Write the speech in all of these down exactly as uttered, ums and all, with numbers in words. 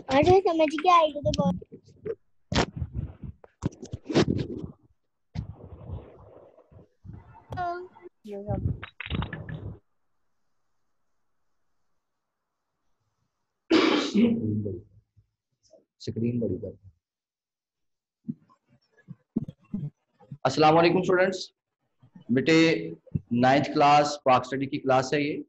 अरे समझ के आएगा तो बहुत स्क्रीन बड़ी कर। अस्सलाम वालेकुम स्टूडेंट्स, बेटे नाइन्थ क्लास पाक स्टडी की क्लास है ये।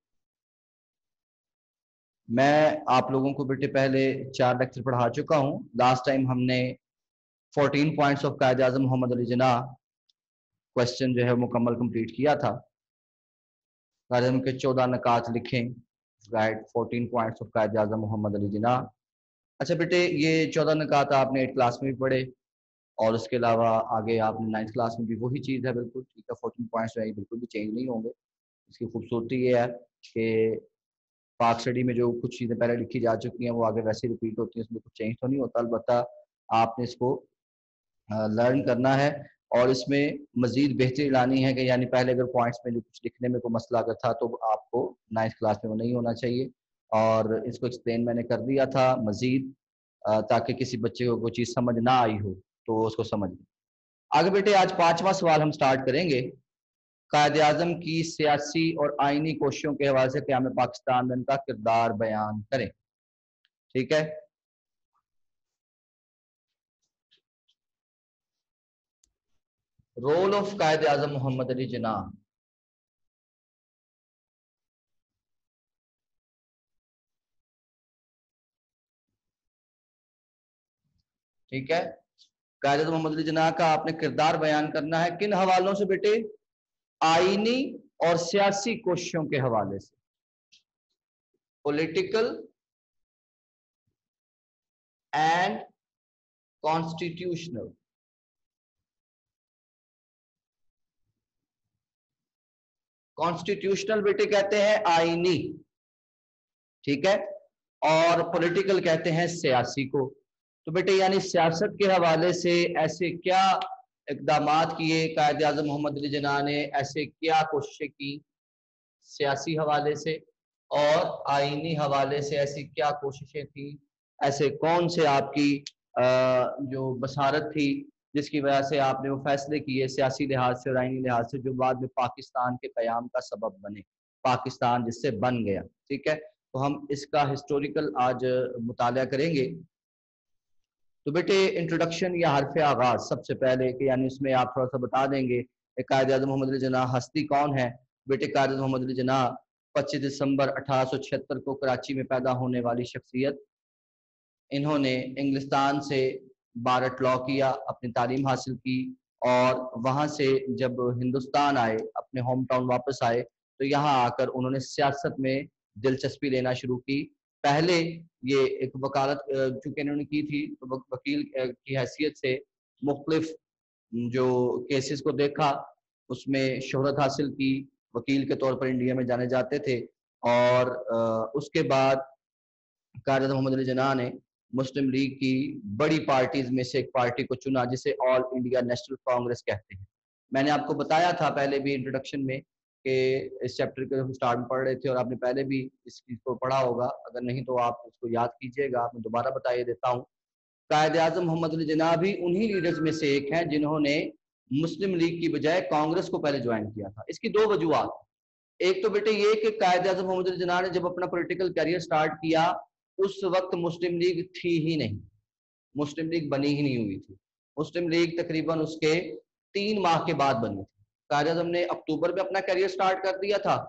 मैं आप लोगों को बेटे पहले चार लेक्चर पढ़ा चुका हूँ। लास्ट टाइम हमने चौदह points of Quaid Azam Mohammad Ali Jinnah question जो है मुकम्मल कंप्लीट किया था। कायद आज़म के चौदह नकात लिखें, राइट, चौदह पॉइंट्स ऑफ कायद आज़म मोहम्मद अली जिन्नाह। अच्छा बेटे, ये चौदह नकात आपने एट क्लास में भी पढ़े और उसके अलावा आगे आपने नाइन्थ क्लास में भी वही चीज़ है, बिल्कुल ठीक है। चौदह पॉइंट्स जो है बिल्कुल भी चेंज नहीं होंगे। इसकी खूबसूरती ये है कि पाक स्टडी में जो कुछ चीज़ें पहले लिखी जा चुकी हैं वो आगे वैसे रिपीट होती हैं, इसमें कुछ चेंज तो नहीं होता। अलबत्ता आपने इसको लर्न करना है और इसमें मज़ीद बेहतरी लानी है कि यानी पहले अगर पॉइंट्स में जो कुछ लिखने में कोई मसला अगर था तो आपको नाइन्थ क्लास में वो नहीं होना चाहिए। और इसको एक्सप्लेन मैंने कर दिया था मज़ीद, ताकि किसी बच्चे को कोई चीज़ समझ ना आई हो तो उसको समझ लें। आगे बेटे आज पांचवा सवाल हम स्टार्ट करेंगे। कायद आज़म की सियासी और आईनी कोशिशों के हवाले से क़याम पाकिस्तान में उनका किरदार बयान करें। ठीक है, रोल ऑफ कायद आज़म मोहम्मद अली जिन्नाह। ठीक है, कायद आज़म मोहम्मद अली जिन्नाह का आपने किरदार बयान करना है। किन हवालों से बेटे? आईनी और सियासी कोशिशों के हवाले से, पॉलिटिकल एंड कॉन्स्टिट्यूशनल। कॉन्स्टिट्यूशनल बेटे कहते हैं आईनी, ठीक है, और पॉलिटिकल कहते हैं सियासी को। तो बेटे यानी सियासत के हवाले से ऐसे क्या इक़दामात किए कायद आज़म मोहम्मद अली जिन्नाह ने, ऐसे क्या कोशिशें की सियासी हवाले से, और आईनी हवाले से ऐसी क्या कोशिशें थी, ऐसे कौन से आपकी आ, जो बसारत थी जिसकी वजह से आपने वो फैसले किए सियासी लिहाज से और आईनी लिहाज से जो बाद में पाकिस्तान के क़याम का सबब बने, पाकिस्तान जिससे बन गया। ठीक है, तो हम इसका हिस्टोरिकल आज मुताला करेंगे। तो बेटे इंट्रोडक्शन या हरफ आगाज सबसे पहले कि यानी इसमें आप थोड़ा सा बता देंगे कायद आज़म मोहम्मद अली जिन्नाह हस्ती कौन है। बेटे कायद आज़म मोहम्मद अली जिन्नाह पच्चीस दिसंबर अठारह सौ छिहत्तर को कराची में पैदा होने वाली शख्सियत। इन्होंने इंग्लिस्तान से बारट लॉ किया, अपनी तालीम हासिल की और वहाँ से जब हिंदुस्तान आए, अपने होम टाउन वापस आए, तो यहाँ आकर उन्होंने सियासत में दिलचस्पी लेना शुरू की। पहले ये एक वकालत चूँकि इन्होंने की थी तो वकील की हैसियत से मुख्तलिफ जो केसेस को देखा, उसमें शोहरत हासिल की, वकील के तौर पर इंडिया में जाने जाते थे। और उसके बाद कायद आज़म मोहम्मद अली जिन्नाह ने मुस्लिम लीग की बड़ी पार्टीज में से एक पार्टी को चुना जिसे ऑल इंडिया नेशनल कांग्रेस कहते हैं। मैंने आपको बताया था पहले भी इंट्रोडक्शन में कि इस चैप्टर के हम स्टार्ट में पढ़ रहे थे और आपने पहले भी इस चीज़ को पढ़ा होगा, अगर नहीं तो आप इसको याद कीजिएगा। मैं दोबारा बताइए देता हूँ। कायद आज़म मोहम्मद अली जिन्नाह भी उन्हीं लीडर्स में से एक हैं जिन्होंने मुस्लिम लीग की बजाय कांग्रेस को पहले ज्वाइन किया था। इसकी दो वजूहत, एक तो बेटे ये कि कायद आज़म मोहम्मद अली जिन्नाह ने जब अपना पॉलिटिकल करियर स्टार्ट किया उस वक्त मुस्लिम लीग थी ही नहीं, मुस्लिम लीग बनी ही नहीं हुई थी। मुस्लिम लीग तकरीबन उसके तीन माह के बाद बनी थी। कायद आज़म ने अक्टूबर में अपना करियर स्टार्ट कर दिया था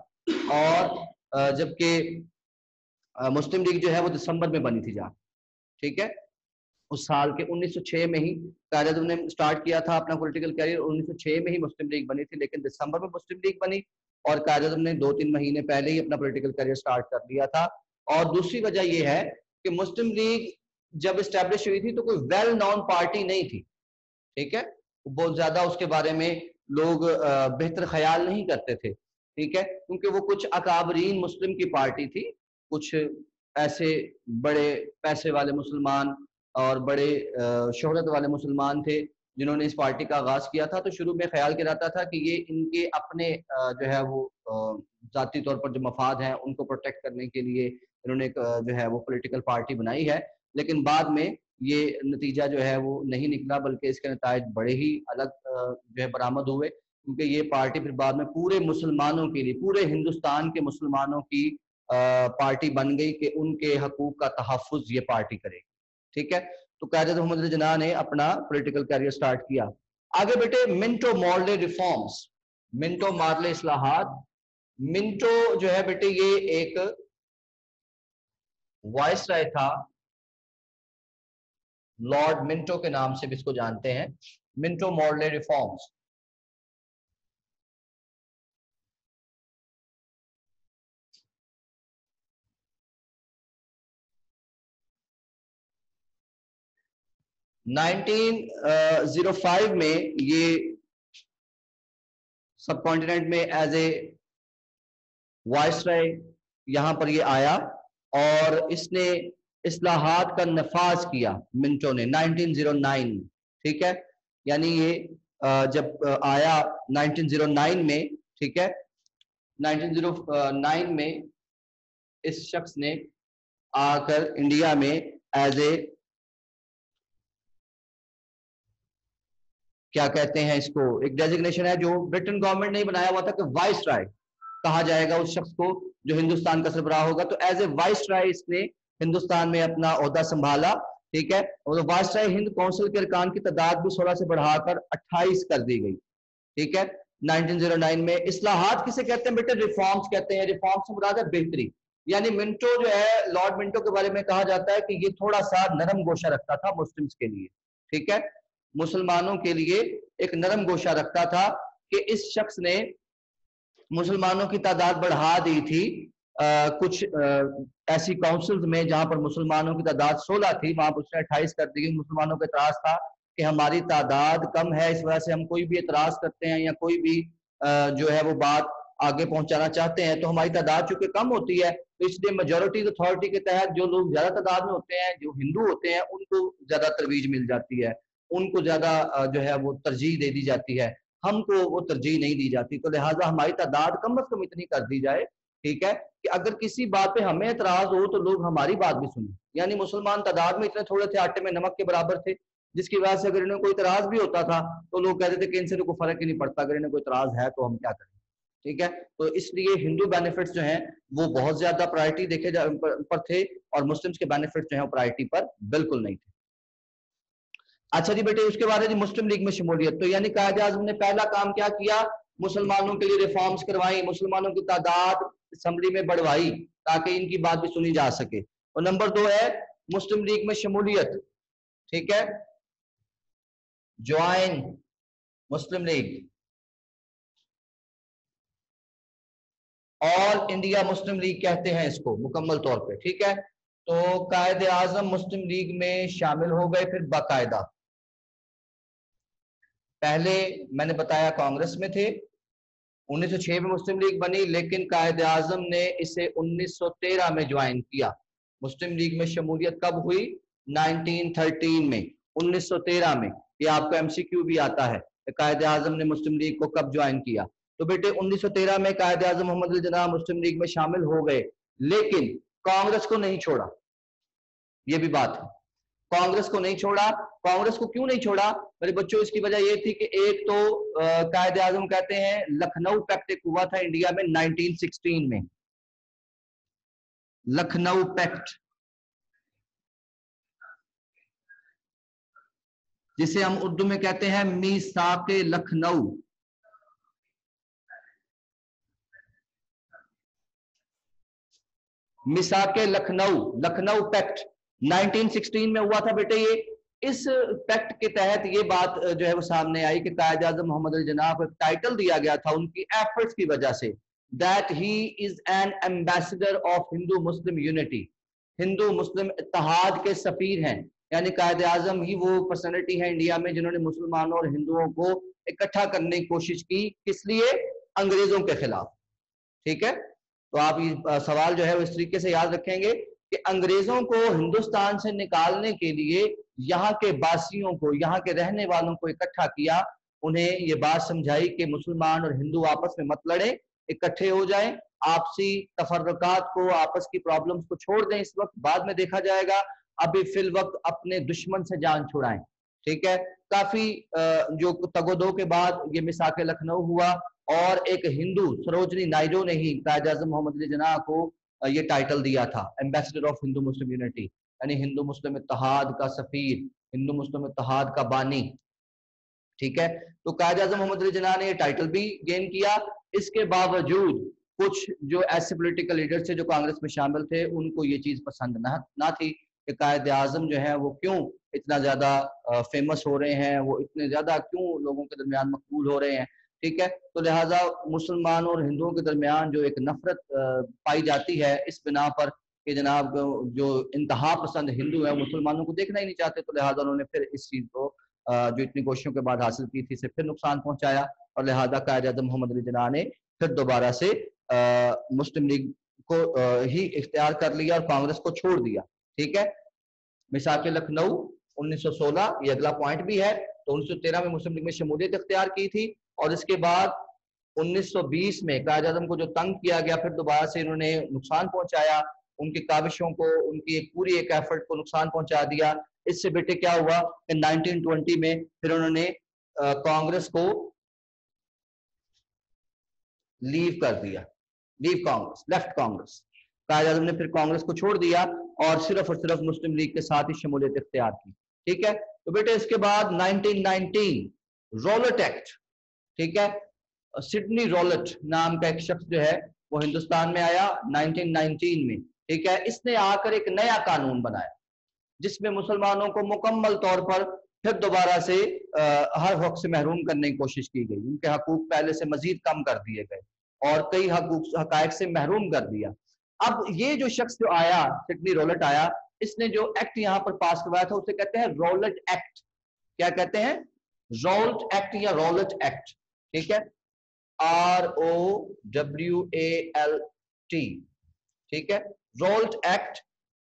और जबकि मुस्लिम लीग जो है वो दिसंबर में बनी थी जा, ठीक है। उस साल के उन्नीस सौ छह में ही कायद आज़म ने स्टार्ट किया था अपना पॉलिटिकल करियर। उन्नीस सौ छह में ही मुस्लिम लीग बनी थी, लेकिन दिसंबर में मुस्लिम लीग बनी और कायद आज़म ने दो तीन महीने पहले ही अपना पॉलिटिकल करियर स्टार्ट कर दिया था। और दूसरी वजह यह है कि मुस्लिम लीग जब इस्टेब्लिश हुई थी तो कोई वेल नोन पार्टी नहीं थी, ठीक है। बहुत ज्यादा उसके बारे में लोग बेहतर ख्याल नहीं करते थे, ठीक है, क्योंकि वो कुछ अकाबरीन मुस्लिम की पार्टी थी, कुछ ऐसे बड़े पैसे वाले मुसलमान और बड़े शोहरत वाले मुसलमान थे जिन्होंने इस पार्टी का आगाज किया था। तो शुरू में ख्याल किया जाता था कि ये इनके अपने जो है वो जाती तौर पर जो मफाद हैं उनको प्रोटेक्ट करने के लिए इन्होंने जो है वो पॉलिटिकल पार्टी बनाई है। लेकिन बाद में ये नतीजा जो है वो नहीं निकला, बल्कि इसके नतायज बड़े ही अलग जो है बरामद हुए, क्योंकि ये पार्टी फिर बाद में पूरे मुसलमानों के लिए, पूरे हिंदुस्तान के मुसलमानों की पार्टी बन गई कि उनके हकूक का तहफ़्फ़ुज़ ये पार्टी करेगी। ठीक है, तो कायद मोहम्मद अली जिन्ना ने अपना पॉलिटिकल कैरियर स्टार्ट किया। आगे बेटे Minto Morley reforms, Minto Morley इस्लाहात। मिंटो जो है बेटे ये एक वाइसराय था, लॉर्ड मिंटो के नाम से भी इसको जानते हैं। Minto Morley reforms nineteen o five में ये सब कॉन्टिनेंट में एज ए वाइसराय यहां पर ये आया और इसने इस्लाहात का नफाज किया मिंटो ने नाइनटीन ओ नाइन। ठीक है, यानी ये जब आया नाइनटीन ओ नाइन में, ठीक है, नाइनटीन ओ नाइन में इस शख्स ने आकर इंडिया में एज ए क्या कहते हैं इसको, एक डेजिग्नेशन है जो ब्रिटेन गवर्नमेंट ने बनाया हुआ था कि वाइसराय कहा जाएगा उस शख्स को जो हिंदुस्तान का सरबराह होगा। तो एज ए वाइसराय इसने हिंदुस्तान में अपना ओहदा संभाला। ठीक है, और वाइसराय हिंद काउंसिल के अरकान की तादाद भी सोलह से बढ़ाकर अट्ठाईस कर दी गई। ठीक है, नाइनटीन ओ नाइन में। इस्लाहात किसे कहते हैं बेटे? रिफॉर्म्स कहते हैं। रिफॉर्म्स से मुराद है बेहतरी। यानी मिंटो जो है, लॉर्ड मिंटो के बारे में कहा जाता है कि ये थोड़ा सा नरम गोशा रखता था मुस्लिम्स के लिए। ठीक है, मुसलमानों के लिए एक नरम गोशा रखता था कि इस शख्स ने मुसलमानों की तादाद बढ़ा दी थी। आ, कुछ आ, ऐसी काउंसिल्स में जहां पर मुसलमानों की तादाद सोलह थी, वहां पर उसने अट्ठाईस कर दी। मुसलमानों का एतराज था कि हमारी तादाद कम है, इस वजह से हम कोई भी एतराज करते हैं या कोई भी आ, जो है वो बात आगे पहुंचाना चाहते हैं तो हमारी तादाद चूंकि कम होती है, तो इसलिए मेजोरिटी अथॉरिटी के तहत जो लोग ज्यादा तादाद में होते हैं, जो हिंदू होते हैं, उनको ज्यादा तरवीज मिल जाती है, उनको ज्यादा जो है वो तरजीह दे दी जाती है, हमको वो तरजीह नहीं दी जाती। तो लिहाजा हमारी तादाद कम अज कम इतनी कर दी जाए, ठीक है, कि अगर किसी बात पे हमें एतराज हो तो लोग हमारी बात भी सुने। यानी मुसलमान तादाद में इतने थोड़े थे, आटे में नमक के बराबर थे, जिसकी वजह से अगर इन्हें कोई इतराज भी होता था तो लोग कहते थे कि इनसे तो कोई फर्क ही नहीं पड़ता, अगर इन्हें कोई इतराज है तो हम क्या करें। ठीक है, तो इसलिए हिंदू बेनिफिट्स जो हैं वो बहुत ज्यादा प्रायोरिटी देखे जा पर, पर थे, और मुस्लिम्स के बेनिफिट्स जो हैं वो प्रायोरिटी पर बिल्कुल नहीं थे। अच्छा जी बेटे, उसके बाद है जी मुस्लिम लीग में शमूलियत। तो यानी कायदे आज़म ने पहला काम क्या किया? मुसलमानों के लिए रिफॉर्म्स करवाई, मुसलमानों की तादाद असेंबली में बढ़वाई ताकि इनकी बात भी सुनी जा सके। और नंबर दो है मुस्लिम लीग में शमूलियत। ठीक है, ज्वाइन मुस्लिम लीग, ऑल इंडिया मुस्लिम लीग कहते हैं इसको मुकम्मल तौर पे। ठीक है, तो कायदे आजम मुस्लिम लीग में शामिल हो गए फिर बाकायदा। पहले मैंने बताया कांग्रेस में थे, उन्नीस सौ छह में मुस्लिम लीग बनी, लेकिन कायदे आजम ने इसे उन्नीस सौ तेरह में ज्वाइन किया। मुस्लिम लीग में शमूलियत कब हुई? नाइनटीन थर्टीन में, उन्नीस सौ तेरह में। ये आपका एमसीक्यू भी आता है, कायदे आजम ने मुस्लिम लीग को कब ज्वाइन किया। तो बेटे उन्नीस सौ तेरह में कायदे आजम मोहम्मद अली जिन्ना मुस्लिम लीग में शामिल हो गए, लेकिन कांग्रेस को नहीं छोड़ा। ये भी बात है, कांग्रेस को नहीं छोड़ा। कांग्रेस को क्यों नहीं छोड़ा मेरे बच्चों? इसकी वजह यह थी कि एक तो कायदे आजम कहते हैं लखनऊ पैक्ट एक हुआ था इंडिया में नाइनटीन सिक्सटीन में, लखनऊ पैक्ट, जिसे हम उर्दू में कहते हैं मीसाके लखनऊ। मिसाके Lucknow, Lucknow pact nineteen sixteen में हुआ था बेटे ये। इस पैक्ट के तहत ये बात जो है वो सामने आई कि कायदे आज़म मोहम्मद अली जिन्ना को एक टाइटल दिया गया था उनकी एफर्ट्स की वजह से, that he is an ambassador of Hindu Muslim unity, Hindu मुस्लिम इत्तेहाद के सफीर हैं। यानी कायदे आज़म ही वो पर्सनैलिटी है इंडिया में जिन्होंने मुसलमानों और हिंदुओं को इकट्ठा करने की कोशिश की, किस लिए? अंग्रेजों के खिलाफ। ठीक है, तो आप ये सवाल जो है वो इस तरीके से याद रखेंगे कि अंग्रेजों को हिंदुस्तान से निकालने के लिए यहाँ के बासियों को, यहाँ के रहने वालों को इकट्ठा किया, उन्हें ये बात समझाई कि मुसलमान और हिंदू आपस में मत लड़े, इकट्ठे हो जाएं, आपसी तफर्रकात को, आपस की प्रॉब्लम्स को छोड़ दें, इस वक्त बाद में देखा जाएगा, अभी फिल वक्त अपने दुश्मन से जान छुड़ाएं। ठीक है, काफी जो तगोदो के बाद ये मिसाक लखनऊ हुआ और एक हिंदू सरोजनी नायडू ने ही कायद आजम मोहम्मद अली जिन्ना को ये टाइटल दिया था, ambassador of Hindu Muslim unity, यानी हिंदू मुस्लिम इत्तेहाद का सफीर, हिंदू मुस्लिम इत्तेहाद का बानी। ठीक है, तो कायद आजम मोहम्मद अली जिन्ना ने ये टाइटल भी गेन किया। इसके बावजूद कुछ जो ऐसे पॉलिटिकल लीडर थे जो कांग्रेस में शामिल थे, उनको ये चीज पसंद ना ना थी कि कायद आजम जो है वो क्यों इतना ज्यादा फेमस हो रहे हैं, वो इतने ज्यादा क्यों लोगों के दरमियान मकबूल हो रहे हैं। ठीक है, तो लिहाजा मुसलमानों और हिंदुओं के दरमियान जो एक नफरत पाई जाती है इस बिना पर कि जनाब जो इंतहा पसंद हिंदू है मुसलमानों को देखना ही नहीं चाहते, तो लिहाजा उन्होंने फिर इस चीज को जो इतनी कोशिशों के बाद हासिल की थी से फिर नुकसान पहुंचाया और लिहाजा कायद आजम मोहम्मद अली जिन्ना ने फिर दोबारा से आ, मुस्लिम लीग को आ, ही इख्तियार कर लिया और कांग्रेस को छोड़ दिया। ठीक है, मिसाक लखनऊ उन्नीस सौ सोलह ये अगला पॉइंट भी है। तो उन्नीस सौ तेरह में मुस्लिम लीग में शमूलियत इख्तियार की थी और इसके बाद उन्नीस सौ बीस में कायद आजम को जो तंग किया गया, फिर दोबारा से इन्होंने नुकसान पहुंचाया, उनकी काविशों को, उनकी एक पूरी एक एफर्ट को नुकसान पहुंचा दिया। इससे बेटे क्या हुआ कि नाइनटीन ट्वेंटी में फिर उन्होंने कांग्रेस को लीव कर दिया, लीव कांग्रेस, लेफ्ट कांग्रेस। कायद आजम ने फिर कांग्रेस को छोड़ दिया और सिर्फ और सिर्फ मुस्लिम लीग के साथ ही शमूलियत इख्तियार की। ठीक है, तो बेटे इसके बाद नाइनटीन नाइनटीन रॉलेट एक्ट, ठीक है, सिडनी रॉलेट नाम का एक शख्स जो है वो हिंदुस्तान में आया नाइनटीन नाइनटीन में। ठीक है, इसने आकर एक नया कानून बनाया जिसमें मुसलमानों को मुकम्मल तौर पर फिर दोबारा से आ, हर हक से महरूम करने की कोशिश की गई, उनके हकूक पहले से मजीद कम कर दिए गए और कई हकूक हकायक से महरूम कर दिया। अब ये जो शख्स जो आया, सिडनी रॉलेट आया, इसने जो एक्ट यहाँ पर पास करवाया था उसे कहते हैं रॉलेट एक्ट। क्या कहते हैं? रॉलेट एक्ट या रॉलेट एक्ट। ठीक है, R O W A L T. ठीक है, रॉलेट एक्ट।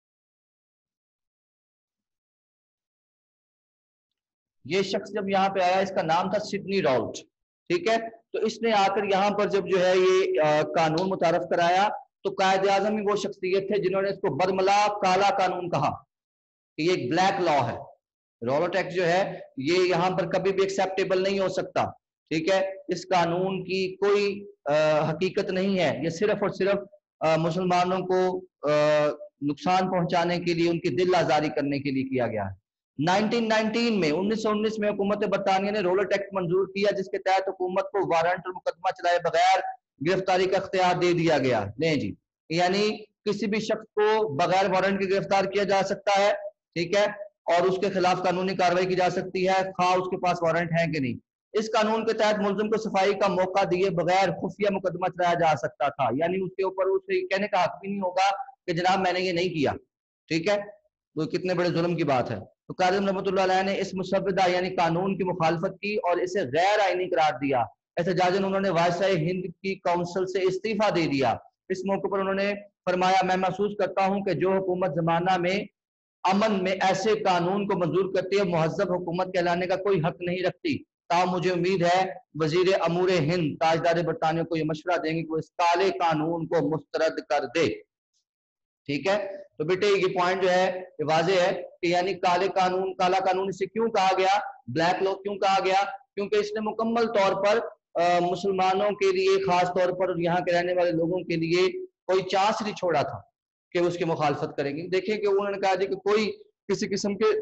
ये शख्स जब यहाँ पे आया इसका नाम था सिडनी रॉल्ट। ठीक है, तो इसने आकर यहाँ पर जब जो है ये आ, कानून मुतारफ कराया तो कायद आजम ही वो शख्सियत थे जिन्होंने इसको बदमला काला कानून कहा कि ये एक ब्लैक लॉ है। रॉलेट एक्ट जो है ये यहाँ पर कभी भी एक्सेप्टेबल नहीं हो सकता। ठीक है, इस कानून की कोई आ, हकीकत नहीं है, ये सिर्फ और सिर्फ आ, मुसलमानों को आ, नुकसान पहुंचाने के लिए, उनकी दिल आजारी करने के लिए किया गया है। नाइनटीन नाइनटीन में उन्नीस सौ उन्नीस में हुकूमत बरतानिया ने रॉलेट एक्ट मंजूर किया जिसके तहत हुकूमत को वारंट और मुकदमा चलाए बगैर गिरफ्तारी का इख्तियार दे दिया गया। नहीं जी, यानी किसी भी शख्स को बगैर वारंट के गिरफ्तार किया जा सकता है। ठीक है, और उसके खिलाफ कानूनी कार्रवाई की जा सकती है खा उसके पास वारंट है कि नहीं। इस कानून के तहत मुलजिम को सफाई का मौका दिए बगैर खुफिया मुकदमा चलाया जा सकता था, यानी उसके ऊपर उसे कहने का हक भी नहीं होगा कि जनाब मैंने ये नहीं किया। ठीक है, तो कितने बड़े जुल्म की बात है। तो काज़ी रहमतुल्लाह अलैह ने इस मुसव्वदा यानी कानून की मुखालफत की और इसे गैर आईनी करार दिया। एहतजाजन उन्होंने वायसराय हिंद की काउंसिल से इस्तीफा दे दिया। इस मौके पर उन्होंने फरमाया, मैं महसूस करता हूं कि जो हुकूमत जमाना में अमन में ऐसे कानून को मंजूर करती है मुहज्जब हुकूमत कहलाने का कोई हक नहीं रखती। ताहम मुझे उम्मीद है वजीर अमूर हिंद ताजदार बरतानिया को यह मशवरा देंगे कि वो इस काले कानून को मुस्तरद कर दे। ठीक है, तो बेटे ये पॉइंट जो है ये वाजे है कि यानी काले कानून, काला कानून इसे क्यों कहा गया, ब्लैक लॉ क्यों कहा गया, क्योंकि इसने मुकम्मल तौर पर आ, मुसलमानों के लिए, खास तौर पर यहाँ के रहने वाले लोगों के लिए कोई चांस नहीं छोड़ा था कि उसकी मुखालफत करेंगे। देखिए कि उन्होंने कहा कि कोई किसी किस्म के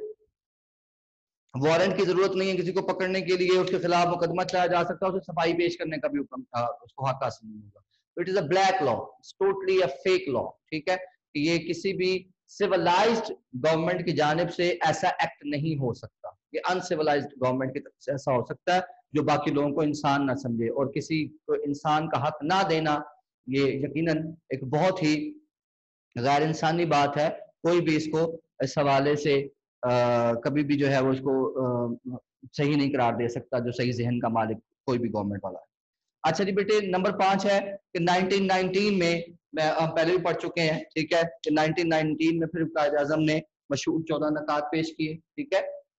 वारंट की जरूरत नहीं है, किसी को पकड़ने के लिए उसके खिलाफ मुकदमा चलाया जा सकता है, उसे सफाई पेश करने का भी हुक्म उसको हक हासिल नहीं होगा। It is a black law, totally a fake law. ठीक है, ये किसी भी सिविलाइज्ड गवर्नमेंट की जानिब से ऐसा एक्ट नहीं हो सकता। ये अनसिविलाइज्ड गवर्नमेंट की तरफ से ऐसा हो सकता है जो बाकी लोगों को इंसान ना समझे, और किसी को इंसान का हक ना देना ये यकीनन एक बहुत ही गैर इंसानी बात है। कोई भी इसको इस हवाले से आ, कभी भी जो है वो इसको आ, सही नहीं करार दे सकता, जो सही जहन का मालिक कोई भी गवर्नमेंट वाला है। अच्छा जी बेटे, नंबर पांच है कि नाइनटीन नाइनटीन में, मैं हम पहले भी पढ़ चुके हैं, ठीक है, कि नाइनटीन नाइनटीन में फिर कायद आजम ने मशहूर चौदह नकात पेश किए। ठीक है,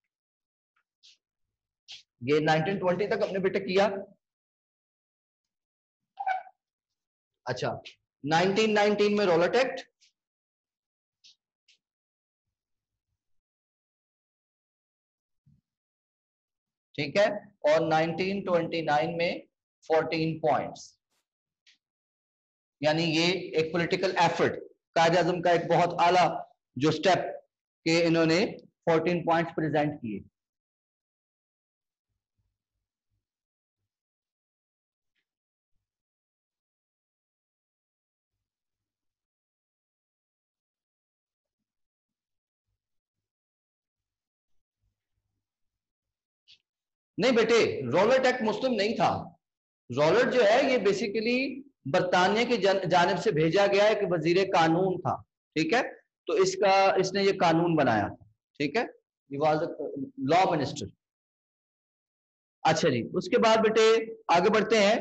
ये नाइनटीन ट्वेंटी तक अपने बेटे किया। अच्छा, नाइनटीन नाइनटीन में रॉलेट एक्ट, ठीक है, और नाइनटीन ट्वेंटी नाइन में फोर्टीन पॉइंट्स। यानी ये एक पॉलिटिकल एफर्ट, कायद आजम का एक बहुत आला जो स्टेप के इन्होंने फोर्टीन पॉइंट्स प्रेजेंट किए। नहीं बेटे, रॉलेट एक्ट मुस्लिम नहीं था। रॉलेट जो है ये बेसिकली बरतानिया की जानिब से भेजा गया एक वजीर कानून था, ठीक है, तो इसका इसने ये कानून बनाया था, ठीक है, लॉ मिनिस्टर। अच्छा जी, उसके बाद बेटे आगे बढ़ते हैं।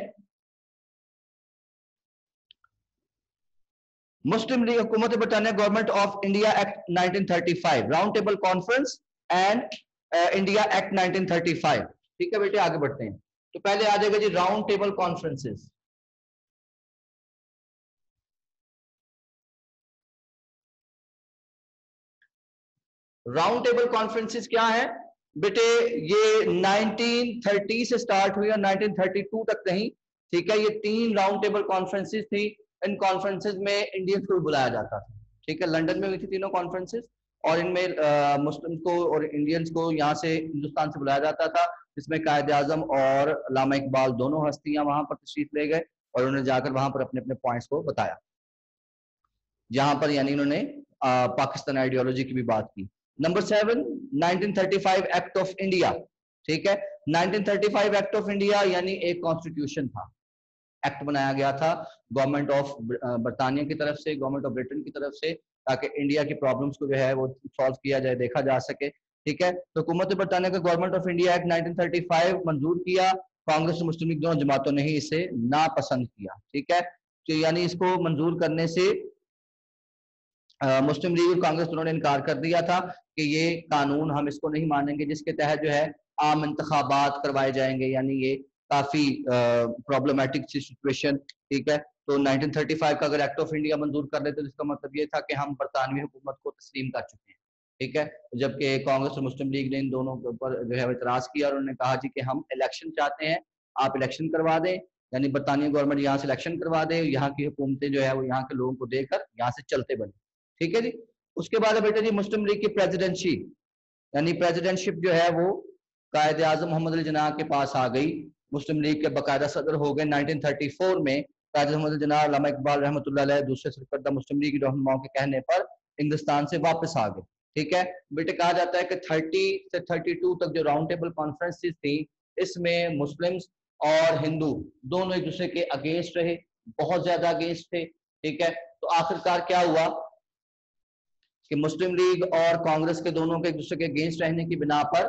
मुस्लिम लीग हुकूमत बरतानिया government of India act nineteen thirty five, round table conference and India act nineteen thirty five. ठीक है बेटे, आगे बढ़ते हैं। तो पहले आ जाएगा जी round table conferences. Round table conferences क्या है बेटे? ये नाइनटीन थर्टी से स्टार्ट हुई और नाइनटीन थर्टी टू तक रही, ठीक है। ये तीन राउंड टेबल कॉन्फ्रेंसेस थी। इन कॉन्फ्रेंसेस में इंडियंस को बुलाया जाता था, ठीक है। लंदन में हुई थी तीनों कॉन्फ्रेंसेस, और इनमें मुस्लिम को और इंडियंस को यहाँ से हिंदुस्तान से बुलाया जाता था, जिसमें कायद आजम और अल्लामा इकबाल दोनों हस्तियां वहां पर तशरीफ ले गए और उन्होंने जाकर वहां पर अपने अपने पॉइंट्स को बताया। जहां पर यानी उन्होंने पाकिस्तान आइडियोलॉजी की भी बात की। Number seven, nineteen thirty five act of India, ठीक है। Nineteen thirty five act of India यानी एक कॉन्स्टिट्यूशन था, एक्ट बनाया गया था गवर्नमेंट ऑफ बरतानिया की तरफ से, गवर्नमेंट ऑफ ब्रिटेन की तरफ से, ताकि इंडिया की प्रॉब्लम्स को जो है वो सॉल्व किया जाए, देखा जा सके, ठीक है। तो हुकूमत बरतानिया का government of India act nineteen thirty five मंजूर किया। कांग्रेस और मुस्लिम लीग दोनों जमातों ने ही इसे नापसंद किया, ठीक है। तो यानी इसको मंजूर करने से मुस्लिम लीग और कांग्रेस दोनों ने इनकार कर दिया था कि ये कानून हम इसको नहीं मानेंगे, जिसके तहत जो है आम इंतखाबात करवाए जाएंगे, यानी ये काफी प्रॉब्लमेटिक सिचुएशन, ठीक है। तो नाइनटीन थर्टी फाइव का अगर एक्ट ऑफ इंडिया मंजूर कर लेते तो इसका मतलब ये था कि हम बरतानवी हुकूमत को तस्लीम कर चुके हैं, ठीक है। जबकि कांग्रेस और मुस्लिम लीग ने इन दोनों के ऊपर जो है इतराज किया और उन्होंने कहा जी कि हम इलेक्शन चाहते हैं, आप इलेक्शन करवा दें, यानी बरतानिया गवर्नमेंट यहाँ से इलेक्शन करवा दे, यहाँ की हुकूमतें जो है वो यहाँ के लोगों को देकर यहाँ से चलते बने, ठीक है जी। उसके बाद बेटा जी मुस्लिम लीग की प्रेसिडेंसी यानी प्रेसिडेंटशिप जो है वो कायद आजम मोहम्मद अली जिन्नाह के पास आ गई। मुस्लिम लीग के बाकायदा सदर हो गए। नाइनटीन थर्टी फोर में कायद मोहम्मद अली जिन्नाह अल्लामा इकबाल रहमतुल्लाह अलैह दूसरे सरकर्दा मुस्लिम लीग रहनुमाओं के कहने पर हिंदुस्तान से वापस आ गए, ठीक है। बेटे कहा जाता है कि थर्टी से थर्टी टू तक जो राउंड टेबल कॉन्फ्रेंसेस थी, इसमें मुस्लिम्स और हिंदू दोनों एक दूसरे के अगेंस्ट रहे, बहुत ज्यादा अगेंस्ट थे, ठीक है। तो आखिरकार क्या हुआ कि मुस्लिम लीग और कांग्रेस के दोनों के एक दूसरे के अगेंस्ट रहने की बिना पर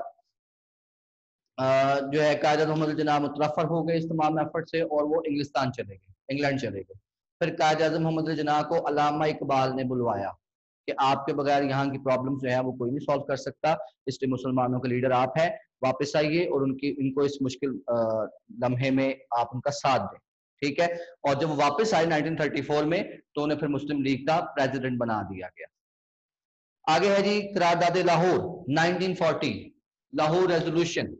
जो है कायद मोहम्मद जिन्नाह मुतरफर हो गए इस तमाम एफर्ट से, और वो इंग्लिस्तान चले गए, इंग्लैंड चले गए। फिर कायद आजम मोहम्मद जिन्नाह को अल्लामा इकबाल ने बुलवाया कि आपके बगैर यहाँ की प्रॉब्लम जो है वो कोई नहीं सॉल्व कर सकता, इसलिए मुसलमानों के लीडर आप हैं, वापस आइए और उनकी इनको इस मुश्किल लम्हे में आप उनका साथ दें, ठीक है। और जब वो वापस आए नाइनटीन थर्टी फोर में तो उन्हें फिर मुस्लिम लीग का प्रेसिडेंट बना दिया गया। आगे है जी करारदाद Lahore nineteen forty, Lahore resolution,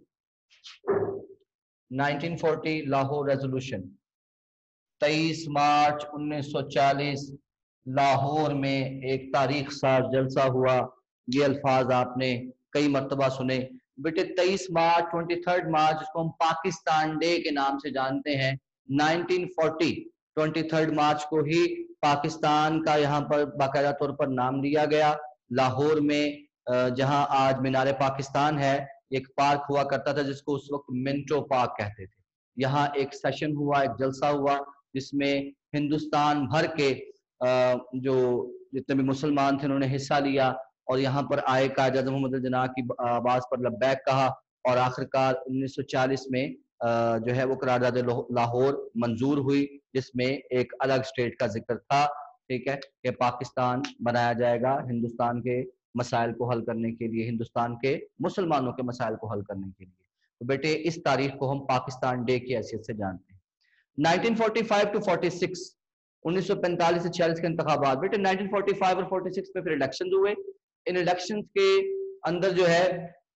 nineteen forty Lahore resolution. तेईस मार्च उन्नीस सौ चालीस लाहौर में एक तारीख साज जलसा हुआ। ये अल्फाज आपने कई मरतबा सुने बेटे। तेईस मार्च, ट्वेंटी थर्ड मार्च, जिसको हम पाकिस्तान डे के नाम से जानते हैं, nineteen forty twenty third March को ही पाकिस्तान का यहाँ पर बाकायदा तौर पर नाम लिया गया। लाहौर में जहां आज मीनार पाकिस्तान है, एक पार्क हुआ करता था जिसको उस वक्त मिंटो पार्क कहते थे। यहाँ एक सेशन हुआ, एक जलसा हुआ, जिसमें हिंदुस्तान भर के जो जितने भी मुसलमान थे उन्होंने हिस्सा लिया और यहाँ पर आए, कायद आज़म मोहम्मद जिन्नाह की आवाज पर लब्बैक कहा और आखिरकार उन्नीस सौ चालीस में जो है वो करारदाद लाहौर मंजूर हुई, जिसमें एक अलग स्टेट का जिक्र था, ठीक है, कि पाकिस्तान बनाया जाएगा हिंदुस्तान के मसाइल को हल करने के लिए, हिंदुस्तान के मुसलमानों के मसाइल को हल करने के लिए। तो बेटे इस तारीख को हम पाकिस्तान डे की हैसियत से जानते हैं। Nineteen forty five to forty six, उन्नीस सौ पैंतालीस से छियालीस के इंतखाबात। बेटे नाइनटीन फोर्टी फाइव और फोर्टी सिक्स में फिर इलेक्शन हुए। इन इलेक्शन के अंदर जो है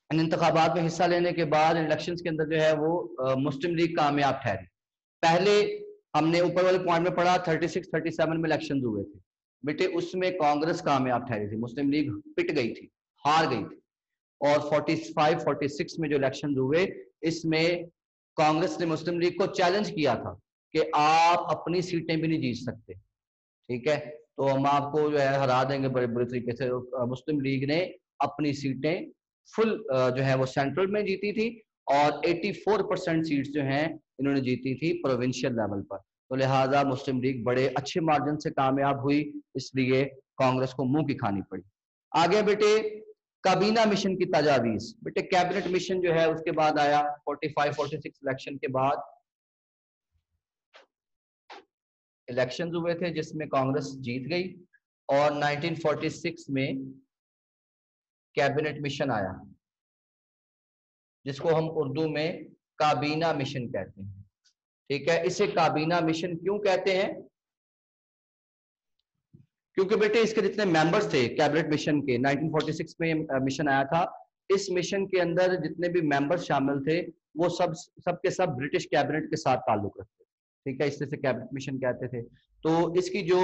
इन इंतखाबात में हिस्सा लेने के बाद इलेक्शंस के अंदर जो है वो मुस्लिम लीग कामयाब ठहरी। पहले हमने ऊपर वाले पॉइंट में पढ़ा छत्तीस सैंतीस में इलेक्शंस हुए थे बेटे, उसमें कांग्रेस कामयाब ठहरी थी, मुस्लिम लीग पिट गई थी, हार गई थी। और पैंतालीस छियालीस में जो इलेक्शन हुए इसमें कांग्रेस ने मुस्लिम लीग को चैलेंज किया था कि आप अपनी सीटें भी नहीं जीत सकते, ठीक है, तो हम आपको जो है हरा देंगे बड़े बुरे तरीके से। मुस्लिम लीग ने अपनी सीटें फुल जो है वो सेंट्रल में जीती थी और चौरासी परसेंट सीट्स जो हैं इन्होंने जीती थी प्रोविंशियल लेवल पर। तो लिहाजा मुस्लिम लीग बड़े अच्छे मार्जिन से कामयाब हुई, इसलिए कांग्रेस को मुंह की खानी पड़ी। आगे बेटे काबीना मिशन की तजावीज, बेटे कैबिनेट मिशन जो है उसके बाद आया पैंतालीस छियालीस इलेक्शन के बाद इलेक्शंस हुए थे जिसमें कांग्रेस जीत गई और उन्नीस सौ छियालीस में कैबिनेट मिशन आया जिसको हम उर्दू में काबीना मिशन कहते हैं, ठीक है। इसे काबीना मिशन क्यों कहते हैं? क्योंकि बेटे इसके जितने मेंबर्स थे कैबिनेट मिशन के, उन्नीस सौ छियालीस में मिशन आया था, इस मिशन के अंदर जितने भी मेंबर्स शामिल थे वो सब सब के सब ब्रिटिश कैबिनेट के साथ ताल्लुक रखते, ठीक है, इसलिए से कैबिनेट मिशन कहते थे। तो इसकी जो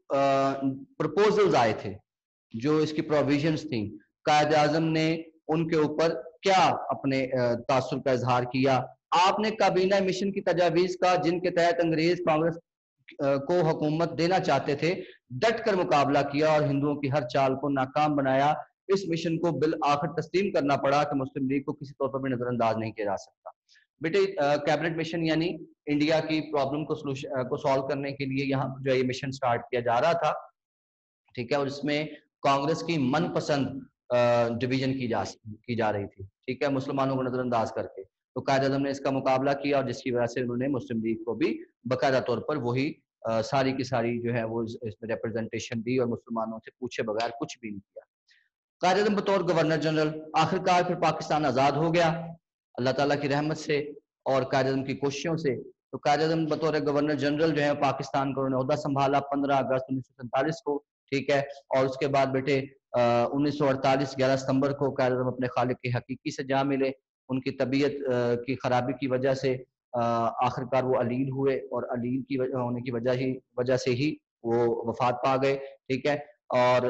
प्रपोजल्स आए थे, जो इसकी प्रोविजंस थी, कायदे आजम ने उनके ऊपर क्या अपने तासुर का इजहार किया। आपने काबीना मिशन की तजावीज का, जिनके तहत अंग्रेज कांग्रेस को हुकूमत देना चाहते थे, डट कर मुकाबला किया और हिंदुओं की हर चाल को नाकाम बनाया। इस मिशन को बिल आखिर तस्लीम करना पड़ा कि मुस्लिम लीग को किसी तौर पर भी नजरअंदाज नहीं किया जा सकता। बेटे कैबिनेट मिशन यानी इंडिया की प्रॉब्लम को सोल्यूशन को सॉल्व करने के लिए यहाँ जो है ये मिशन स्टार्ट किया जा रहा था, ठीक है, और इसमें कांग्रेस की मनपसंद डिवीजन की जा की जा रही थी, ठीक है, मुसलमानों को नजरअंदाज करके। तो कायदे आज़म ने इसका मुकाबला किया और जिसकी वजह से उन्होंने मुस्लिम लीग को भी बाकायदा तौर पर वही आ, सारी की सारी जो है वो इसमें रिप्रेजेंटेशन दी और मुसलमानों से पूछे बगैर कुछ भी नहीं किया। कायदे आज़म बतौर गवर्नर जनरल आखिरकार फिर पाकिस्तान आज़ाद हो गया अल्लाह ताला की रहमत से और कायदे आज़म की कोशिशों से। तो कायदे आज़म बतौर गवर्नर जनरल जो है पाकिस्तान का उन्होंने ओहदा संभाला पंद्रह अगस्त उन्नीस सौ सैंतालीस को, ठीक है, और उसके बाद बेटे उन्नीस सौ अड़तालीस ग्यारह सितंबर को कायदे आज़म अपने खालिक की हकीकी से जा मिले। उनकी तबीयत की खराबी की वजह से आखिरकार वो अलील हुए और अलील की होने की वजह ही वजह से ही वो वफात पा गए, ठीक है। और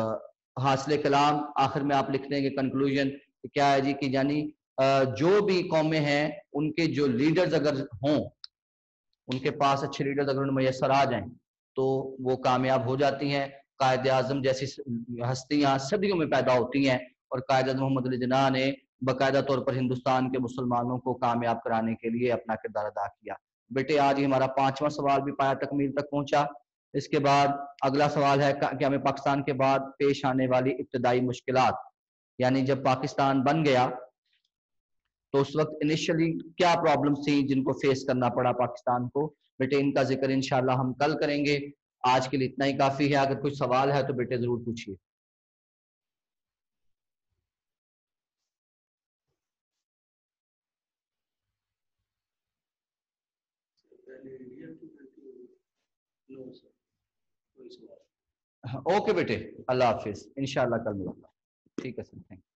हासिल कलाम आखिर में आप लिखते हैं कि कंक्लूजन क्या है जी कि यानी जो भी कौमें हैं उनके जो लीडर्स अगर हों, उनके पास अच्छे लीडर्स अगर उन्हें मैसर आ जाएं तो वो कामयाब हो जाती हैं। कायदे आज़म जैसी हस्तियां सदियों में पैदा होती हैं और कायदे आज़म मोहम्मद अली जिन्ना ने बाकायदा तौर पर हिंदुस्तान के मुसलमानों को कामयाब कराने के लिए अपना किरदार अदा किया। बेटे आज ही हमारा पांचवा सवाल भी पाया तकमील तक पहुंचा। इसके बाद अगला सवाल है कि हमें पाकिस्तान के बाद पेश आने वाली इब्तदाई मुश्किलात, यानी जब पाकिस्तान बन गया तो उस वक्त इनिशियली क्या प्रॉब्लम्स थी जिनको फेस करना पड़ा पाकिस्तान को। बेटे इनका जिक्र इंशाल्लाह हम कल करेंगे। आज के लिए इतना ही काफी है। अगर कुछ सवाल है तो बेटे जरूर पूछिए। ओके बेटे, अल्लाह हाफिज, इंशाल्लाह कल मुलाकात। ठीक है सर, थैंक यू।